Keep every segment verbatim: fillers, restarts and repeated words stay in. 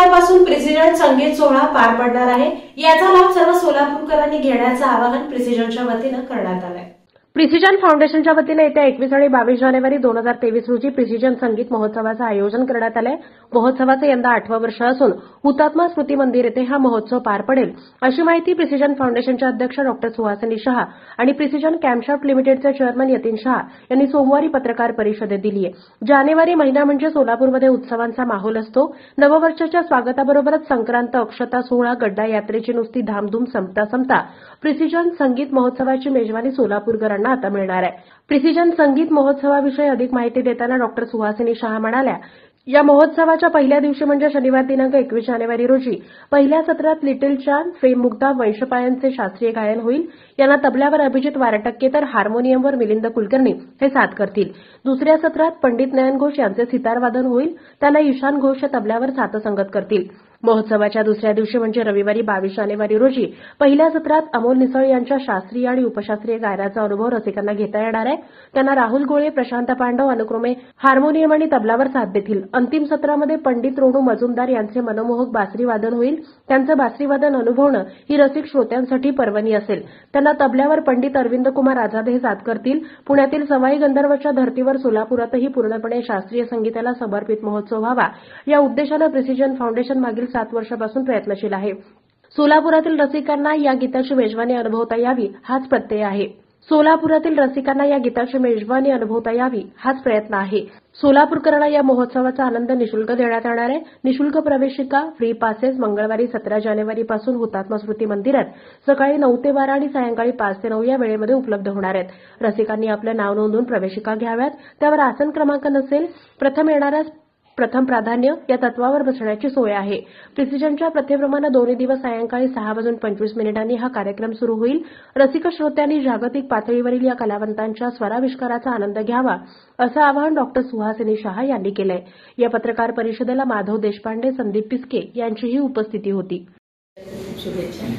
उद्यापासून प्रिसिजन संगीत सोहळा पार पडणार आहे। याचा लाभ सर्व सोलापूरकरांनी घेण्याचं आवाहन प्रिसिजनच्या वतीनं करण्यात आलंय। प्रिसिजन फाउंडेशनच्या वतीने येत्या एकवीस आणि बावीस जानेवारी दोन हजार तेवीस रोजी प्रिसिजन संगीत महोत्सवाचं आयोजन करण्यात आलंय। महोत्सवाचं यंदा आठवं वर्ष असून हुतात्मा स्मृती मंदिर येथे हा महोत्सव पार पडेल, अशी माहिती प्रिसिजन फाउंडेशनचे अध्यक्ष डॉक्टर सुहासिनी शहा आणि प्रिसिजन कॅम्पशाफ्ट लिमिटेडचे चेअरमन यतीन शहा यांनी सोमवारी पत्रकार परिषदेत दिली आहे। जानेवारी महिना म्हणजे सोलापूरमध्ये उत्सवांचा माहोल असतो। नववर्षाच्या स्वागताबरोबरच संक्रांत, अक्षता सोहळा, गड्डा यात्रेची नुसती धामधूम संपता संपता प्रिसिजन संगीत महोत्सवाची मेजवानी सोलापूरकरांना आता मिळणार आहे। प्रिसिजन संगीत महोत्सवाविषयी अधिक माहिती देताना डॉक्टर सुहासिनी शहा म्हणाल्या, या महोत्सवाच्या पहिल्या दिवशी म्हणजे शनिवार दिनांक एकवीस जानेवारी रोजी पहिल्या सत्रात लिटिल चांद, फेम मुग्धा, वंशपायांचे शास्त्रीय गायन होईल। यांना तबल्यावर अभिजित वारटक्के तर हार्मोनियमवर मिलिंद कुलकर्णी हे साथ करतील। दुसऱ्या सत्रात पंडित नयन घोष यांचे सितारवादन होईल, त्याला ईशान घोष तबल्यावर साथसंगत करतील। महोत्सवाच्या दुसऱ्या दिवशी म्हणजे रविवारी बावीस जानेवारी रोजी पहिल्या सत्रात अमोल निसळ यांच्या शास्त्रीय आणि उपशास्त्रीय गायनाचा अनुभव रसिकांना घेता येणार आहे। त्यांना राहुल गोळे, प्रशांत पांडव अनुक्रमे हार्मोनियम आणि तबलावर साथ देतील। अंतिम सत्रामध्ये पंडित रोणू मजुमदार यांचे मनमोहक बासरी वादन होईल। त्यांचं बासरी वादन अनुभवणं ही रसिक श्रोत्यांसाठी पर्वणी असेल। त्यांना तबल्यावर पंडित अरविंद कुमार आझाद हे साथ करतील। पुण्यातील सवाई गंधर्वच्या धर्तीवर सोलापुरातही पूर्णपणे शास्त्रीय संगीताला समर्पित महोत्सव व्हावा, या उद्देशानं प्रिसिजन फाउंडेशन मागील सात वर्षापासून प्रयत्नशील आहे। सोलापुरातील रसिकांना या गीताची मेजवानी अनुभवता यावी हाच प्रत्यय आहे। सोलापुरातील रसिकांना या गीताची मेजवानी अनुभवता यावी हाच प्रयत्न आहे। सोलापूरकरांना या महोत्सवाचा आनंद निशुल्क देण्यात येणार आहे। निशुल्क प्रवेशिका, फ्री पासेस मंगळवारी सतरा जानेवारी पासून हुतात्मा स्मृती मंदिरात सकाळी नऊ ते बारा आणि सायंकाळी पाच ते नऊ या वेळेमध्ये उपलब्ध होणार आहेत। रसिकांनी आपलं नाव नोंदवून प्रवेशिका घ्याव्यात। त्यावर आसन क्रमांक नसेल, प्रथम येणाऱ्यास प्रथम प्राधान्य या तत्वावर बसण्याची सोय आहे। प्रिसिजनच्या प्रथेप्रमाणे दोन्ही दिवस सायंकाळी सहा वाजून पंचवीस मिनिटांनी हा कार्यक्रम सुरू होईल। रसिक श्रोत्यांनी जागतिक पातळीवरील या कलावंतांच्या स्वराविष्काराचा आनंद घ्यावा, असं आवाहन डॉक्टर सुहासिनी शहा यांनी केलंय। या पत्रकार परिषदेला माधव देशपांडे, संदीप पिस्के यांचीही उपस्थिती होती। शुभेच्छा।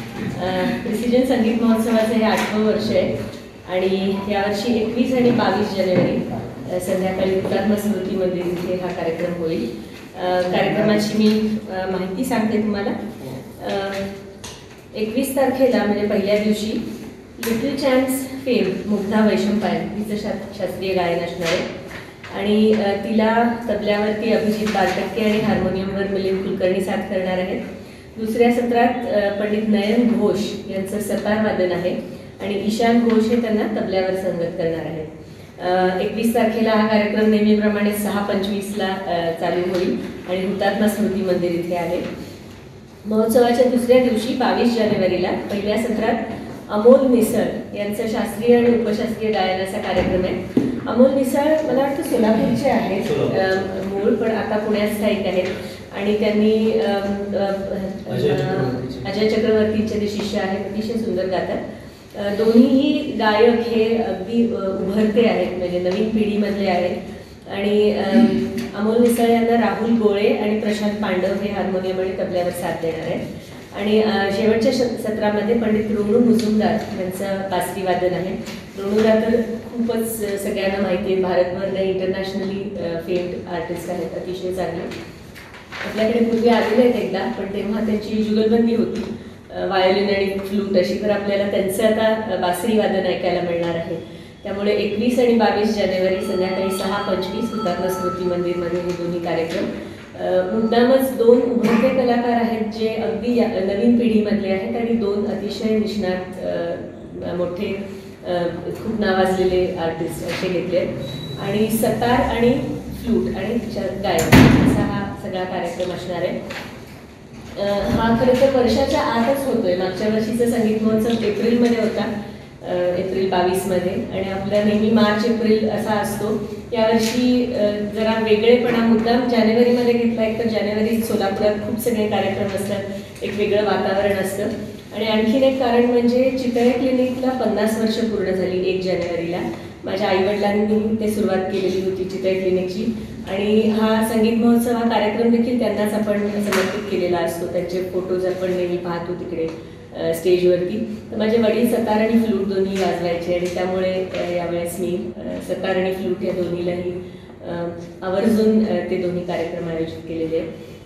प्रिसिजन संगीत महोत्सवाचे हे आठवं वर्ष आहे आणि यावर्षी एकवीस आणि बावीस जानेवारी संध्याकाळी हुतात्मा स्मृती मंदिर इथे हा कार्यक्रम होईल। कार्यक्रमाची मी माहिती सांगते तुम्हाला। एकवीस तारखेला म्हणजे पहिल्या दिवशी little chance fame Mugdha Vaishampayan हिचं शास्त्रीय गायन असणार आहे आणि तिला तबल्यावरती अभिजित वारटक्के आणि हार्मोनियमवर मिलिंद कुलकर्णी साथ करणार आहेत। दुसऱ्या सत्रात पंडित नयन घोष यांचं सतार वादन आहे आणि ईशान घोष हे त्यांना तबल्यावर संगत करणार आहेत। एकवीस तारखेला हा कार्यक्रम नेहमीप्रमाणे सहा पंचवीसला चालू होईल आणि हुतात्मा स्मृती मंदिर इथे आहे। महोत्सवाच्या दुसऱ्या दिवशी बावीस जानेवारीला पहिल्या सत्रात अमोल निसळ यांचं शास्त्रीय आणि उपशास्त्रीय गायनाचा कार्यक्रम आहे। अमोल निसळ मला वाटतं सोलापूरचे आहेत मूळ, पण आता पुण्यात स्थायिक आहेत आणि त्यांनी अजय चक्रवर्तीचे जे शिष्य आहेत अतिशय सुंदर गातात। दोन्हीही गायक हे अगदी उभरते आहेत, म्हणजे नवीन पिढीमधले आहेत आणि अमोल निसळ यांना राहुल गोळे आणि प्रशांत पांडव हे हार्मोनियम आणि तबल्यावर साथ देणार आहेत आणि शेवटच्या सत्रामध्ये पंडित रोणू मजुमदार यांचं बासरी वादन आहे। रोणूला तर खूपच सगळ्यांना माहिती आहे, भारतभर नाही इंटरनॅशनली फेम्ड आर्टिस्ट आहेत, अतिशय चांगले। आपल्याकडे पूर्वी आलेले आहेत एकदा, पण तेव्हा त्यांची जुगलबंदी होती वायोलिन आणि फ्लूट अशी, तर आपल्याला त्यांचं आता बासरी वादन ऐकायला मिळणार आहे। त्यामुळे एकवीस आणि बावीस जानेवारी संध्याकाळी सहा पंचवीस हुतात्मा स्मृती मंदिरमध्ये हे दोन्ही कार्यक्रम। मुद्दामच दोन उभरते कलाकार आहेत जे अगदी नवीन पिढीमधले आहेत आणि दोन अतिशय निष्णात मोठे खूप नावाजलेले आर्टिस्ट असे घेतले आहेत आणि सतार आणि फ्लूट आणि गायन असा हा सगळा कार्यक्रम असणार आहे। हा खरं तर वर्षाच्या आतच होतोय। मागच्या वर्षीचा संगीत महोत्सव एप्रिलमध्ये होता, एप्रिल बावीसमध्ये, आणि आपला नेहमी मार्च एप्रिल असा असतो। यावर्षी जरा वेगळेपणा मुद्दाम जानेवारीमध्ये घेतला, एक तर जानेवारी सोलापुरात खूप सगळे कार्यक्रम असतात, एक वेगळं वातावरण असतं आणि आणखीन एक कारण म्हणजे चितळे क्लिनिकला पन्नास वर्ष पूर्ण झाली एक जानेवारीला। माझ्या आईवडिलांनी ते सुरुवात केलेली होती चितळे क्लिनिकची आणि हा संगीत महोत्सव हा कार्यक्रम देखील त्यांनाच आपण समर्पित केलेला असतो। त्यांचे फोटोज आपण नेहमी पाहतो तिकडे स्टेजवरती। तर माझे वडील सतार आणि फ्लूट दोन्ही वाजवायचे आणि त्यामुळे यावेळेस मी सतार आणि फ्लूट या दोन्हीलाही आवर्जून ते दोन्ही कार्यक्रम आयोजित केलेले आहेत।